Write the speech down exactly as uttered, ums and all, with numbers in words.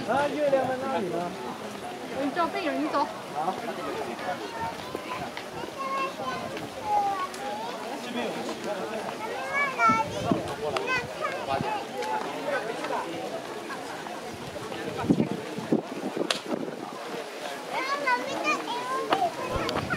啊，月亮在那里呢。 你叫病人，你走。 好。